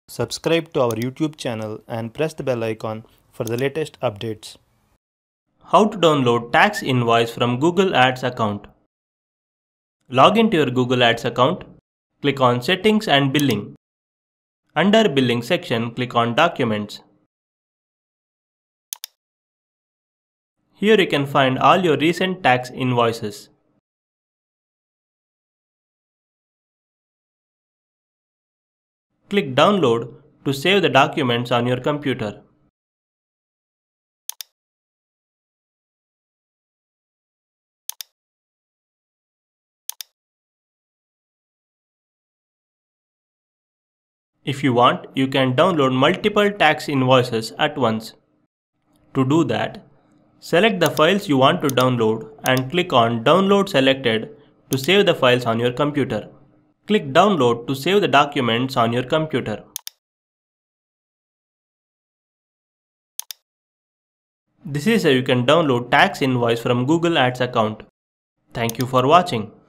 Subscribe to our YouTube channel and press the bell icon for the latest updates. How to download tax invoice from Google Ads account. Log into your Google Ads account. Click on Settings and Billing. Under Billing section, click on Documents. Here you can find all your recent tax invoices. Click Download to save the documents on your computer. If you want, you can download multiple tax invoices at once. To do that, select the files you want to download and click on Download Selected to save the files on your computer. Click Download to save the documents on your computer. This is how you can download tax invoice from Google Ads account. Thank you for watching.